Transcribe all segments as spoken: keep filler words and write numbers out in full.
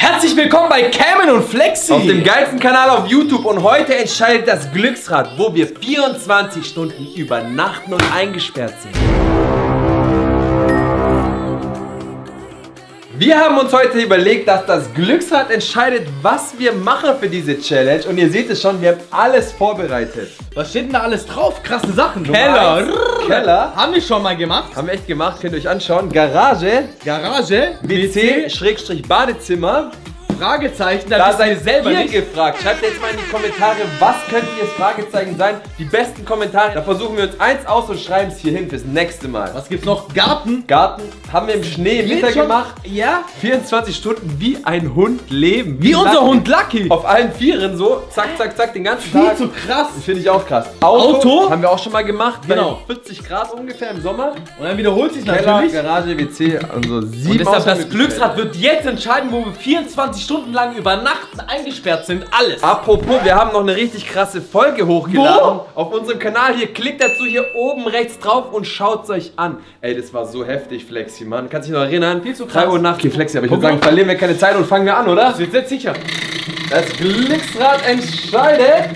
Herzlich willkommen bei Cameron und Flexi. Auf dem geilsten Kanal auf YouTube. Und heute entscheidet das Glücksrad, wo wir vierundzwanzig Stunden übernachten und eingesperrt sind. Wir haben uns heute überlegt, dass das Glücksrad entscheidet, was wir machen für diese Challenge. Und ihr seht es schon, wir haben alles vorbereitet. Was steht denn da alles drauf? Krasse Sachen. Keller. Keller. Haben wir schon mal gemacht. Haben wir echt gemacht, könnt ihr euch anschauen. Garage. Garage. W C, Schrägstrich Badezimmer. Fragezeichen, da, da bist seid ihr selber ihr nicht gefragt. Schreibt jetzt mal in die Kommentare, was könnte jetzt Fragezeichen sein? Die besten Kommentare. Da versuchen wir uns eins aus und schreiben es hier hin fürs nächste Mal. Was gibt's noch? Garten. Garten haben wir im Schnee im Winter gemacht. Ja. vierundzwanzig Stunden wie ein Hund leben. Wie, wie unser Lucky. Hund Lucky. Auf allen Vieren so, zack, zack, zack, den ganzen Viel Tag. zu krass. Finde ich auch krass. Auto, Auto haben wir auch schon mal gemacht. Genau. Bei vierzig Grad ungefähr im Sommer. Und dann wiederholt sich Keller, natürlich. Garage, W C und so sieben. Und deshalb das Glücksrad wird jetzt entscheiden, wo wir vierundzwanzig Stunden lang übernachten, eingesperrt sind. Alles. Apropos, wir haben noch eine richtig krasse Folge hochgeladen. Wo? Auf unserem Kanal hier. Klickt dazu hier oben rechts drauf und schaut es euch an. Ey, das war so heftig, Flexi, Mann. Kannst du dich noch erinnern? Viel zu krass. drei Uhr nachts. Okay, Flexi, aber ich würde sagen, verlieren wir keine Zeit und fangen wir an, oder? Das wird jetzt sicher. Das Glücksrad entscheidet.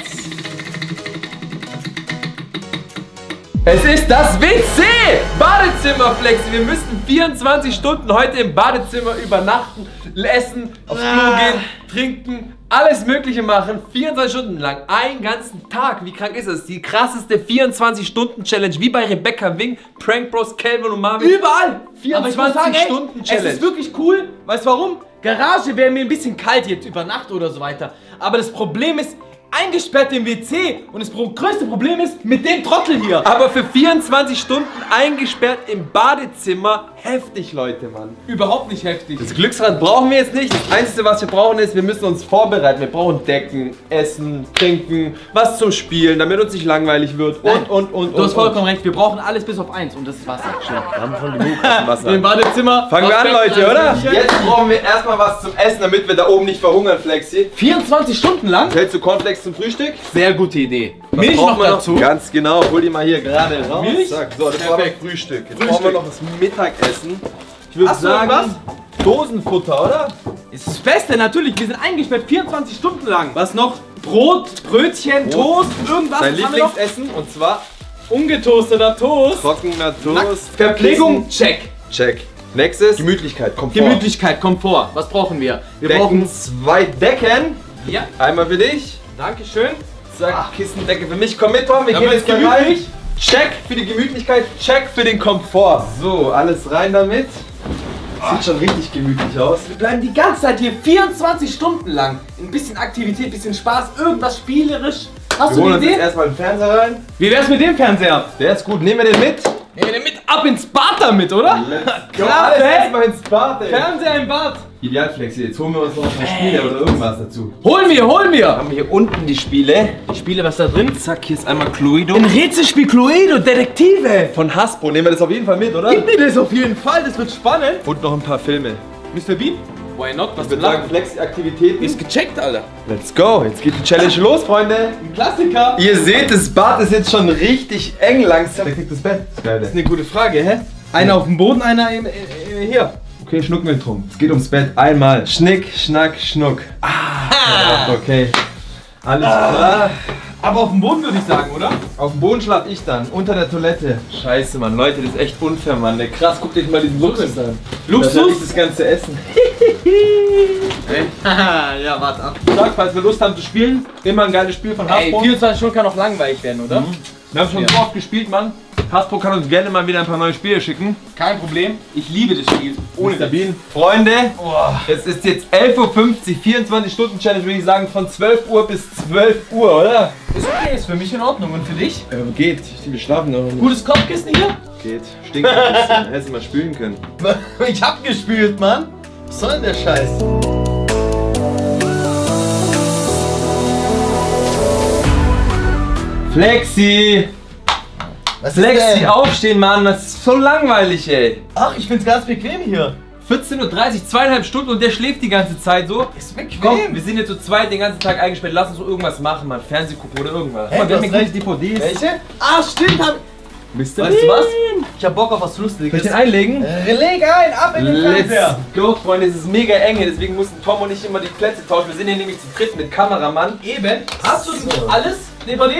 Es ist das W C! Badezimmer, Flexi. Wir müssen vierundzwanzig Stunden heute im Badezimmer übernachten, essen, aufs Klo ah. gehen, trinken, alles Mögliche machen. vierundzwanzig Stunden lang, einen ganzen Tag. Wie krank ist das? Die krasseste vierundzwanzig Stunden Challenge, wie bei Rebecca Wing, Prank Bros, Calvin und Marvin. Überall! vierundzwanzig Stunden Challenge. Es ist wirklich cool. Weißt du warum? Garage wäre mir ein bisschen kalt jetzt über Nacht oder so weiter. Aber das Problem ist, eingesperrt im W C und das größte Problem ist mit dem Trottel hier. Aber für vierundzwanzig Stunden eingesperrt im Badezimmer, heftig, Leute, Mann. Überhaupt nicht heftig. Das Glücksrad brauchen wir jetzt nicht. Das Einzige, was wir brauchen, ist, wir müssen uns vorbereiten. Wir brauchen Decken, Essen, Trinken, was zum Spielen, damit uns nicht langweilig wird und, Nein, und, und, Du hast und, vollkommen und. recht, wir brauchen alles bis auf eins und das ist Wasser. Wir haben schon genug Wasser. Im Badezimmer. Fangen wir an, Leute, oder? Jetzt Jetzt brauchen wir erstmal was zum Essen, damit wir da oben nicht verhungern, Flexi. vierundzwanzig Stunden lang? Hältst du Cornflakes zum Frühstück? Sehr gute Idee. Was Milch brauchen noch wir dazu. Ganz genau, hol die mal hier gerade raus. Milch? Zack. So, das war das Frühstück. Jetzt Frühstück. brauchen wir noch das Mittagessen. Ich würde Hast du sagen, irgendwas? Dosenfutter, oder? Ist das Beste, natürlich. Wir sind eingesperrt vierundzwanzig Stunden lang. Was noch? Brot, Brötchen, Brot. Toast, irgendwas. Dein Was haben wir noch? Lieblingsessen und zwar Ungetoasteter Toast. trockener Toast. Verpflegung, check. Check. Nächstes. Gemütlichkeit, Komfort. Gemütlichkeit, Komfort. Was brauchen wir? Wir Decken, brauchen... zwei Decken. Ja, Einmal für dich. Dankeschön. Zack, Kissendecke für mich. Komm mit, Tom. Wir Dann gehen wird's jetzt da rein. gemütlich. Check für die Gemütlichkeit, check für den Komfort. So, alles rein damit. Sieht schon richtig gemütlich aus. Wir bleiben die ganze Zeit hier vierundzwanzig Stunden lang. Ein bisschen Aktivität, ein bisschen Spaß, irgendwas spielerisch. Hast Wir du holen eine uns jetzt Idee? erstmal den Fernseher rein. Wie wär's mit dem Fernseher? Der ist gut. Nehmen wir den mit. Nehmen wir den mit ab ins Bad damit, oder? Klar, alles erstmal ins Bad, ey. Fernseher im Bad. Ideal, Flexi. Jetzt holen wir uns noch ein paar Spiele oder irgendwas dazu. Hol mir, hol mir. Haben wir hier unten die Spiele. Die Spiele, was da drin? Zack, hier ist einmal Cluedo. Ein Rätselspiel Cluedo, Detektive. Von Hasbro. Nehmen wir das auf jeden Fall mit, oder? Gib mir das auf jeden Fall, das wird spannend. Und noch ein paar Filme. Mister Bean? Why not? Was Ich würde sagen, Flexi-Aktivitäten. Ist gecheckt, Alter. Let's go. Jetzt geht die Challenge los, Freunde. Ein Klassiker. Ihr seht, das Bad ist jetzt schon richtig eng langsam. Wer kriegt das Bett? Das Das ist eine gute Frage, hä? Einer auf dem Boden, einer im, äh, hier. Okay, schnucken wir drum. Es geht ums Bett. Einmal. Schnick, schnack, schnuck. Ah. Okay. Alles klar. Aber auf dem Boden würde ich sagen, oder? Auf dem Boden schlaf ich dann. Unter der Toilette. Scheiße, Mann. Leute, das ist echt unfair, Mann. Ne, krass, guckt euch mal diesen Luxus an. Luxus? Das ist nicht das ganze Essen. Ja, warte ab. Sag, falls wir Lust haben zu spielen, immer ein geiles Spiel von Ey, Hasbro. vierundzwanzig Stunden kann auch langweilig werden, oder? Mhm. Wir haben schon Ja. so oft gespielt, Mann. Hasbro kann uns gerne mal wieder ein paar neue Spiele schicken. Kein Problem. Ich liebe das Spiel. Ohne Mister Witz. Bean. Freunde, Oh. es ist jetzt elf Uhr fünfzig, vierundzwanzig Stunden Challenge, würde ich sagen, von zwölf Uhr bis zwölf Uhr, oder? Ist okay, ist für mich in Ordnung. Und für dich? Ja, geht. Wir schlafen noch. Gutes Kopfkissen hier? Geht. Stinkt ein bisschen. Hättest du mal spülen können. Ich hab gespült, Mann. Was soll denn der Scheiß? Flexi! Was Flexi, aufstehen, Mann. Das ist so langweilig, ey. Ach, ich find's ganz bequem hier. vierzehn Uhr dreißig, zweieinhalb Stunden und der schläft die ganze Zeit so. Ist bequem. Komm, wir sind jetzt zu zweit den ganzen Tag eingesperrt. Lass uns so irgendwas machen, Mann. Fernseh gucken oder irgendwas. Hey, Guck mal, wir du haben hast hier gute D V Ds. Welche? Ah, stimmt. Hab... Mister Weißt du was? Ich hab Bock auf was Lustiges. Soll ich den einlegen? Leg ein, ab in den Let's Fernseher. go, Freunde, es ist mega eng hier, deswegen mussten Tom und ich immer die Plätze tauschen. Wir sind hier nämlich zu dritt mit Kameramann. Eben. Hast du So. alles? D V D?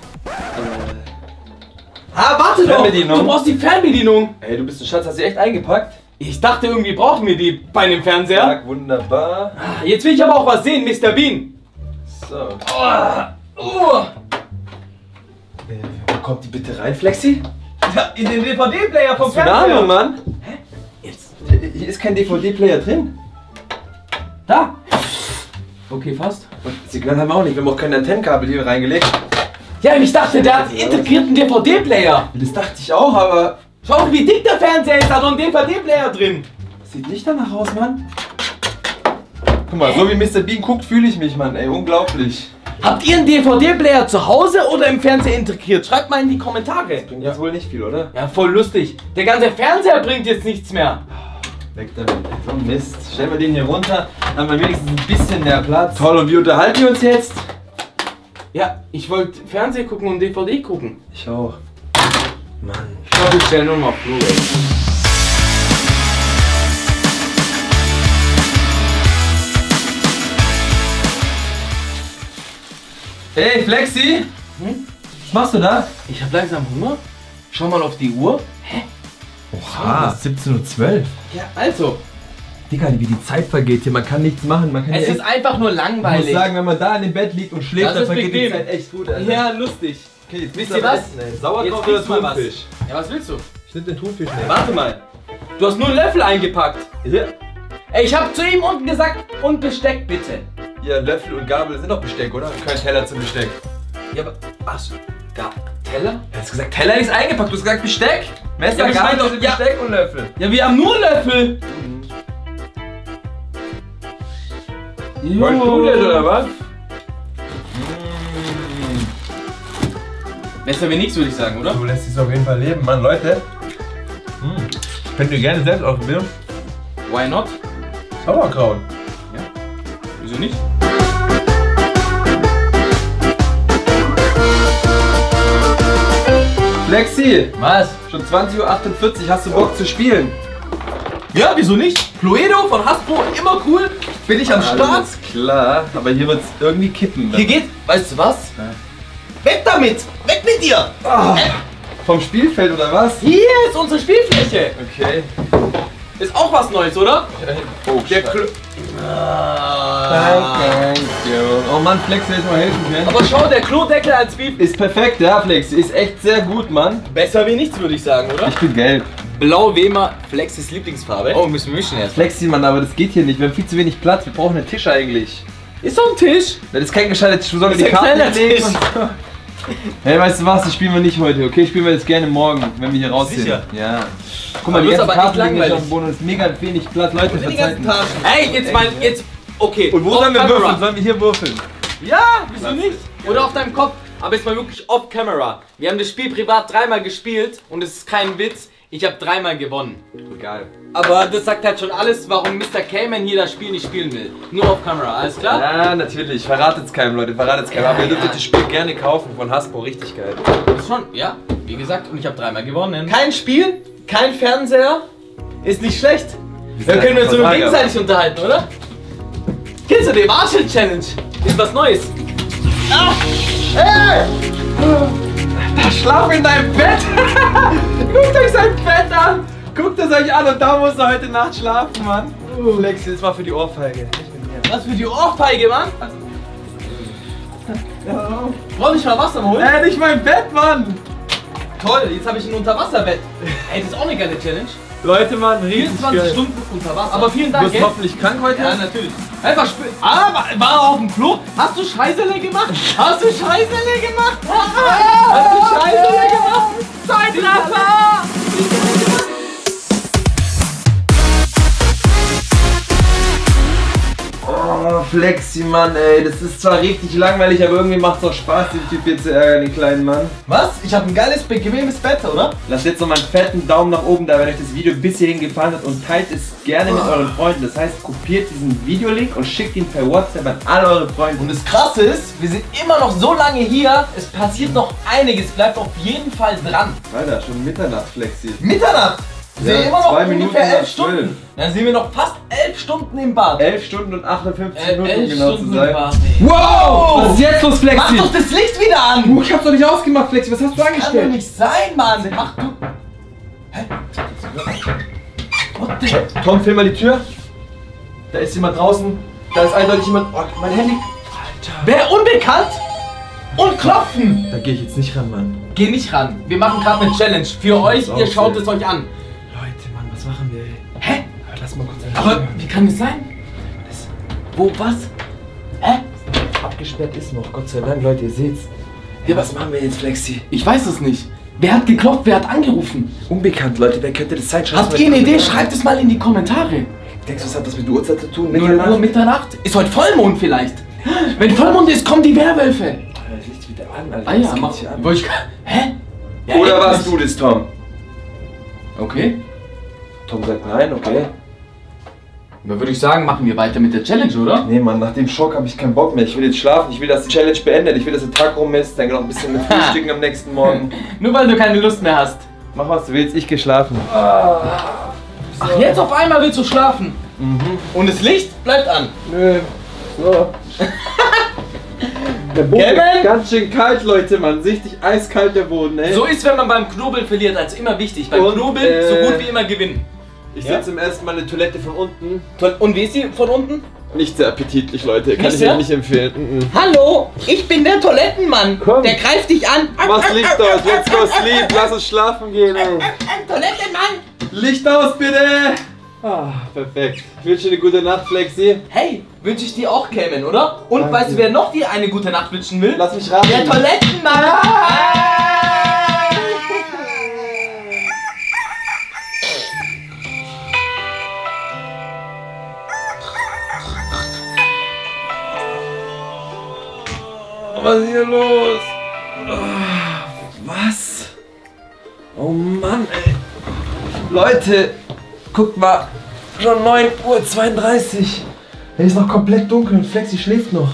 Ah, warte doch. Fernbedienung. Du brauchst die Fernbedienung. Ey, du bist ein Schatz, hast du die echt eingepackt? Ich dachte, irgendwie brauchen wir die bei einem Fernseher. Ja, wunderbar. Jetzt will ich aber auch was sehen, Mister Bean. So. Oh. Oh. Äh, wo kommt die bitte rein, Flexi? Ja, in den D V D-Player vom Hast du eine Fernseher. Ahnung, Mann? Hä? Jetzt. Hier ist kein D V D-Player drin. Da. Okay, fast. Und Signal haben wir auch nicht, wir haben auch kein Antennenkabel hier reingelegt. Ja, ich dachte, der hat einen integrierten D V D-Player. Das dachte ich auch, aber Schau, wie dick der Fernseher ist, da hat noch ein D V D-Player drin. sieht nicht danach aus, Mann. Guck mal, so wie Mister Bean guckt, fühle ich mich, Mann. Ey, unglaublich. Habt ihr einen D V D-Player zu Hause oder im Fernseher integriert? Schreibt mal in die Kommentare. Bringt jetzt wohl nicht viel, oder? Ja, voll lustig. Der ganze Fernseher bringt jetzt nichts mehr. Weg damit. So ein Mist. Stellen wir den hier runter, dann haben wir wenigstens ein bisschen mehr Platz. Toll, und wie unterhalten wir uns jetzt? Ja, ich wollte Fernsehen gucken und D V D gucken. Ich auch. Mann. Ich glaube, ich stelle nur mal auf Blu-ray. Hey, Flexi! Hm? Was machst du da? Ich habe langsam Hunger. Schau mal auf die Uhr. Hä? Oha, siebzehn Uhr zwölf. Ja, also. Digga, wie die Zeit vergeht hier. Man kann nichts machen. Man kann Es hier ist einfach nur ich muss langweilig. sagen, wenn man da in dem Bett liegt und schläft, Das dann ist vergeht die bequem. Zeit echt gut. Alter. Ja, lustig. Okay, jetzt Wisst musst ihr du aber was? essen, ey. Jetzt Sauerkraut oder kriegst du mal was. Thunfisch? Ja, was willst du? Ich nehm den Thunfisch nicht. Warte mal. Du hast nur einen Löffel eingepackt. Ja. Ey, ich habe zu ihm unten gesagt, und Besteck bitte. Ja, Löffel und Gabel sind doch Besteck, oder? Kein Teller zum Besteck. Ja, aber. Achso. Gab Teller? Du hast gesagt, Teller ist eingepackt. Du hast gesagt Besteck. Messer, Ja, aber ich Gabel, mein doch- ja. Besteck und Löffel. Ja, wir haben nur Löffel. Wolltest du das oder was? Besser wie nichts, würde ich sagen, oder? Du lässt es auf jeden Fall leben, Mann, Leute. Mm. Könnt ihr gerne selbst ausprobieren. Why not? Sauerkraut. Ja. Wieso nicht? Flexi, Was? schon zwanzig Uhr achtundvierzig, hast du Bock zu spielen? Ja, wieso nicht? Cluedo von Hasbro, immer cool. Bin ich am Start. Alles klar, aber hier wird's irgendwie kippen. Hier geht, weißt du was? Weg damit! Weg mit dir! Ah, vom Spielfeld oder was? Hier ist unsere Spielfläche. Okay. Ist auch was Neues, oder? Oh, Der Scheiße. Clu Thank, thank you. Oh Mann, Flex, hätte ich mal helfen können. Aber schau, der Klodeckel als Beef Ist perfekt, ja, Flex. Ist echt sehr gut, Mann. besser wie nichts, würde ich sagen, oder? Ich bin gelb. Blau Wema, Flexis Lieblingsfarbe. Oh, müssen wir mischen erst. Flexi, Mann, aber das geht hier nicht. Wir haben viel zu wenig Platz. Wir brauchen einen Tisch eigentlich. Ist doch ein Tisch. Das ist kein gescheiter Tisch. Wo sollen wir Ist die ein Karten kleiner legen? Tisch. und so? Hey, weißt du was? Das spielen wir nicht heute, okay? Spielen wir das gerne morgen, wenn wir hier raus sind. Sicher? Ja. Guck mal, Aber die ist ganzen aber echt Karten liegen nicht langweilig. auf dem Boden. Es ist mega wenig Platz. Leute, verzeiht mir. Ey, jetzt mal, jetzt, okay. Und wo off sollen wir camera. würfeln? Sollen wir hier würfeln? Ja, wieso nicht? Oder auf deinem Kopf. Aber jetzt mal wirklich off camera. Wir haben das Spiel privat dreimal gespielt und es ist kein Witz. Ich habe dreimal gewonnen. Egal. Aber das sagt halt schon alles, warum Mister Cayman hier das Spiel nicht spielen will. Nur auf Kamera, alles klar? Ja, natürlich. Verratet's keinem, Leute. Verratet's keinem. Ja, Aber ihr dürft ja. das Spiel gerne kaufen von Hasbro. Richtig geil. Das schon, ja. Wie gesagt, und ich habe dreimal gewonnen. Kein Spiel, kein Fernseher. Ist nicht schlecht. Da können wir uns so Vertrag, gegenseitig unterhalten, oder? Kennst du die Marshall Challenge? Ist was Neues. Ah! Hey! Da schlaf in deinem Bett! Guckt euch sein Bett an! Guckt es euch an und da muss er heute Nacht schlafen, Mann! Flex, das war für die Ohrfeige. Was für die Ohrfeige, Mann? Ja. Brauch ich mal Wasser holen? Äh, nicht mein Bett, Mann! Toll, jetzt habe ich ein Unterwasserbett. Ey, das ist auch eine geile Challenge. Leute, Mann, richtig vierundzwanzig geil. Stunden unter Wasser. Aber vielen Du Dank, bist gell? hoffentlich krank heute? Ja, natürlich. Einfach spüren. Ah, war, war er auf dem Klo? Hast du Scheißerle gemacht? Hast du Scheißerle gemacht? Hast du Scheißerle gemacht? Zeitraffer! Oh, Flexi, Mann, ey. Das ist zwar richtig langweilig, aber irgendwie macht es auch Spaß, den Typ hier zu ärgern, den kleinen Mann. Was? Ich habe ein geiles, bequemes Bett, oder? Lasst jetzt noch mal einen fetten Daumen nach oben da, wenn euch das Video bis hierhin gefallen hat und teilt es gerne mit euren Freunden. Das heißt, kopiert diesen Videolink und schickt ihn per WhatsApp an alle eure Freunde. Und das Krasse ist, wir sind immer noch so lange hier, es passiert noch einiges, bleibt auf jeden Fall dran. Alter, schon Mitternacht, Flexi. Mitternacht! Wir Ja, sind immer noch zwei Minuten ungefähr elf nach Stunden. zwölf. Dann sind wir noch fast elf Stunden im Bad. elf Stunden und achtundfünfzig Äh, Minuten, elf genau Stunden zu sein. im Bad. Wow! Was ist jetzt los, Flexi? Mach doch das Licht wieder an! Oh, ich hab's doch nicht ausgemacht, Flexi. Was hast du Kann doch angestellt? nicht sein, Mann! Mach du... Hä? What the... Tom, film mal die Tür. Da ist jemand draußen. Da ist eindeutig jemand. Oh, mein Handy. Wer unbekannt? Und klopfen! Da gehe ich jetzt nicht ran, Mann. Geh nicht ran. Wir machen gerade eine Challenge. Für euch, ihr aus, schaut ey. es euch an. Leute, Mann, was machen wir, ey? Hä? Lass mal kurz Aber wie kann das sein? Wo, was? Hä? abgesperrt ist noch, Gott sei Dank, Leute, ihr seht's. Ja, was machen wir jetzt, Flexi? Ich weiß es nicht. Wer hat geklopft? Wer hat angerufen? Unbekannt, Leute, wer könnte das sein? Schreibt Habt mal ihr in eine die Idee? Kommentare. Schreibt es mal in die Kommentare. Denkst du, was hat das mit der Uhrzeit zu tun? null Uhr Mitternacht? Ist heute Vollmond vielleicht? Wenn Vollmond ist, kommen die Werwölfe. Alter, das Licht wieder an, Alter. Ah ja, Das geht mach. hier an. Wollte ich. Hä? Ja, Oder echt warst nicht. du das, Tom? Okay. Tom sagt nein, okay. Dann würde ich sagen, machen wir weiter mit der Challenge, oder? Nee, Mann, nach dem Schock habe ich keinen Bock mehr. Ich will jetzt schlafen, ich will, dass die Challenge beendet. Ich will, dass der Tag rum ist, dann noch ein bisschen mit Frühstücken am nächsten Morgen. Nur weil du keine Lust mehr hast. Mach was du willst, ich geschlafen. Ach, jetzt auf einmal willst du schlafen. Mhm. Und das Licht bleibt an. Nö. So. Der Boden Kevin? ist ganz schön kalt, Leute, Mann. Sichtig eiskalt der Boden, ey. So ist, wenn man beim Knobeln verliert, also immer wichtig. Beim Und, Knobeln äh, so gut wie immer gewinnen. Ich Ja? sitze im ersten Mal eine Toilette von unten. Toll. Und wie ist sie von unten? Nicht sehr appetitlich, Leute. Kann Nicht ich sehr? euch nicht empfehlen. Mhm. Hallo, ich bin der Toilettenmann. Komm. Der greift dich an. Mach's Licht aus, let's go sleep. Lass uns schlafen gehen, ey. Toilettenmann. Licht aus, bitte. Ah, perfekt. Ich wünsche dir eine gute Nacht, Flexi. Hey, wünsche ich dir auch, Cayman, oder? Und Danke. weißt du, wer noch dir eine gute Nacht wünschen will? Lass mich raten. Der Toilettenmann. Was ist hier los? Ah, was? Oh Mann, ey. Leute, guckt mal. Schon neun Uhr zweiunddreißig. Es ist noch komplett dunkel und Flexi schläft noch.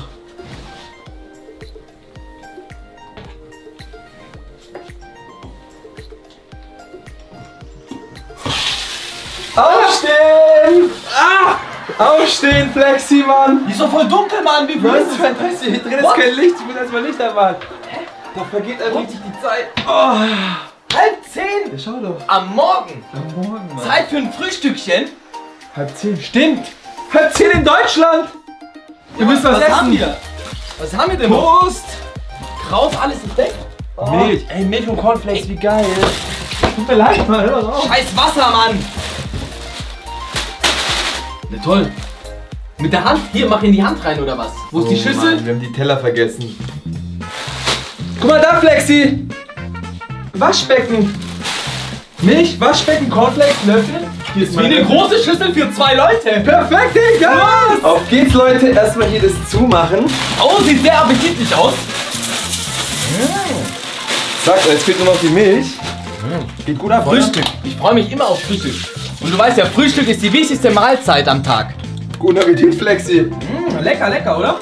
Aufstehen! Ah! Aufstehen, Flexi, Mann! Die ist doch voll dunkel, Mann. Wie viel neun ist Uhr es? zweiunddreißig, hier drin ist What? kein Licht. Ich muss erstmal Licht anmachen. Da vergeht einem richtig die Zeit. Oh. Halb zehn Ja, schau doch. am Morgen. Am Morgen, Mann. Zeit für ein Frühstückchen. Halb zehn. Stimmt. Halb zehn in Deutschland. Ihr müsst was, was essen. haben wir? Was haben wir denn? noch? Prost. Kraut, alles ist weg. Oh. Milch. Ey, Milch und Cornflakes, wie geil. Tut mir leid, Mann. Hör doch auf. Scheiß Wasser, Mann. Na toll. Mit der Hand? Hier, mach in die Hand rein, oder was? Wo ist die Schüssel? Oh Mann, wir haben die Teller vergessen. Guck mal da, Flexi. Waschbecken. Milch, Waschbecken, Cornflakes, Löffel. Hier ist Wie eine große Schüssel für zwei Leute. Perfekt, Digga! Auf geht's, Leute. Erstmal hier das zumachen. Oh, sieht sehr appetitlich aus. Sag, jetzt fehlt nur noch die Milch. Geht gut ab, Frühstück. Ich freue mich immer auf Frühstück. Und du weißt ja, Frühstück ist die wichtigste Mahlzeit am Tag. Guten Appetit, Flexi. Mmh, lecker, lecker, oder?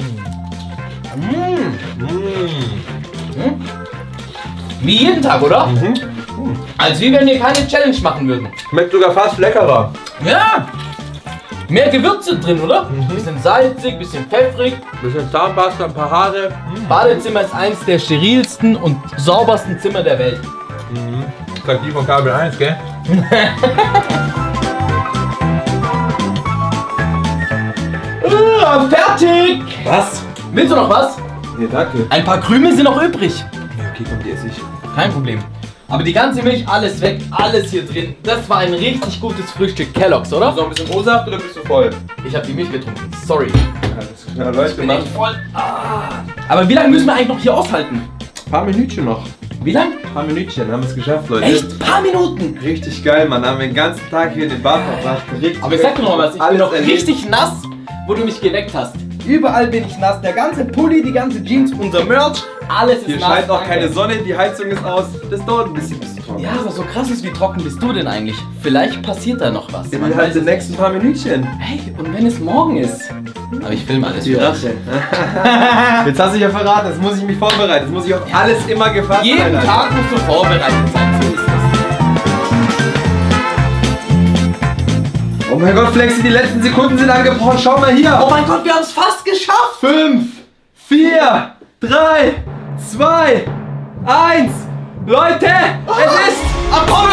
Mmh. Mmh. Wie jeden Tag, oder? Mhm. Als wie wenn wir keine Challenge machen würden. Schmeckt sogar fast leckerer. Ja! Mehr Gewürze drin, oder? Bisschen salzig, bisschen pfeffrig. Bisschen Zahnpasta, ein paar Haare. Badezimmer ist eins der sterilsten und saubersten Zimmer der Welt. Sagt die von Kabel eins, gell? Uh, fertig! Was? Willst du noch was? Nee, danke. Ein paar Krümel sind noch übrig. Ja, okay, komm, die esse ich. Kein Problem. Aber die ganze Milch, alles weg, alles hier drin. Das war ein richtig gutes Frühstück. Kellogg's, oder? Noch ein bisschen O-Saft oder bist du voll? Ich habe die Milch getrunken. Sorry. Alles klar, Leute, Bin Mann. echt voll. Ah. Aber wie lange müssen wir eigentlich noch hier aushalten? Ein paar Minütchen noch. Wie lange? Ein paar Minütchen, haben wir es geschafft, Leute. Echt? Ein paar Minuten? Richtig geil, Mann. Haben wir den ganzen Tag hier in den Bad verbracht. Richtig Aber ich sag dir noch mal was, ich bin alles noch erlebt. richtig nass, wo du mich geweckt hast. Überall bin ich nass. Der ganze Pulli, die ganze Jeans, unser Merch, alles ist Hier nass. scheint auch Danke. keine Sonne, die Heizung ist aus. Das dauert ein bisschen, bis du trocken Ja, aber so krass ist, wie trocken bist du denn eigentlich? Vielleicht passiert da noch was. In Man halt weiß den es nächsten paar Minütchen. nicht. Hey, und wenn es morgen ist? Aber ich filme alles für euch. Jetzt hast du dich ja verraten, jetzt muss ich mich vorbereiten. Jetzt muss ich auf alles immer gefasst Jeden sein. Tag musst du vorbereitet sein, so ist das. Oh mein Gott, Flexi, die letzten Sekunden sind angebrochen. Schau mal hier. Oh mein Gott, wir haben es fast geschafft! Fünf, vier, drei, zwei, eins. Leute, es ist Apollo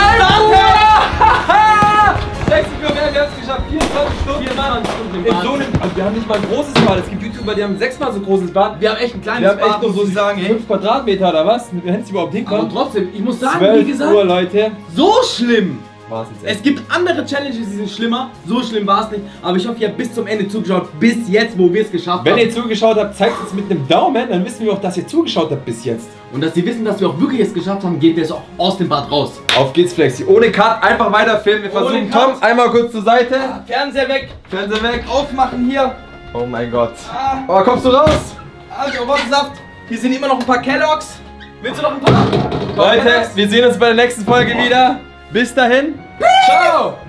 Flexi, wir haben es geschafft. vierundzwanzig Stunden. vierundzwanzig Stunden im In Bad. so einem, also wir haben nicht mal ein großes Bad. Es gibt YouTuber, die haben sechsmal so großes Bad. Wir haben echt ein kleines Wir haben echt Bad, nur muss so ich sagen, ey. fünf Quadratmeter oder was? Wir hätten es überhaupt Aber hinkommen. trotzdem, ich muss sagen, wie zwölf gesagt, Uhr, Leute. so schlimm. War's jetzt echt. Es gibt andere Challenges, die sind schlimmer. So schlimm war es nicht. Aber ich hoffe, ihr habt bis zum Ende zugeschaut. Bis jetzt, wo wir es geschafft Wenn haben. ihr zugeschaut habt, zeigt es mit einem Daumen, dann wissen wir auch, dass ihr zugeschaut habt bis jetzt. Und dass sie wissen, dass wir auch wirklich es geschafft haben, geht jetzt auch aus dem Bad raus. Auf geht's, Flexi. Ohne Cut, einfach weiter filmen. Wir versuchen Cut. Tom einmal kurz zur Seite. Fernseher weg. Fernseher weg. Aufmachen hier. Oh mein Gott. Ah, Oh, kommst du raus? also, Orangensaft. Hier sind immer noch ein paar Kelloggs. Willst du noch ein paar? Leute, wir sehen uns bei der nächsten Folge wieder. Bis dahin. Ciao.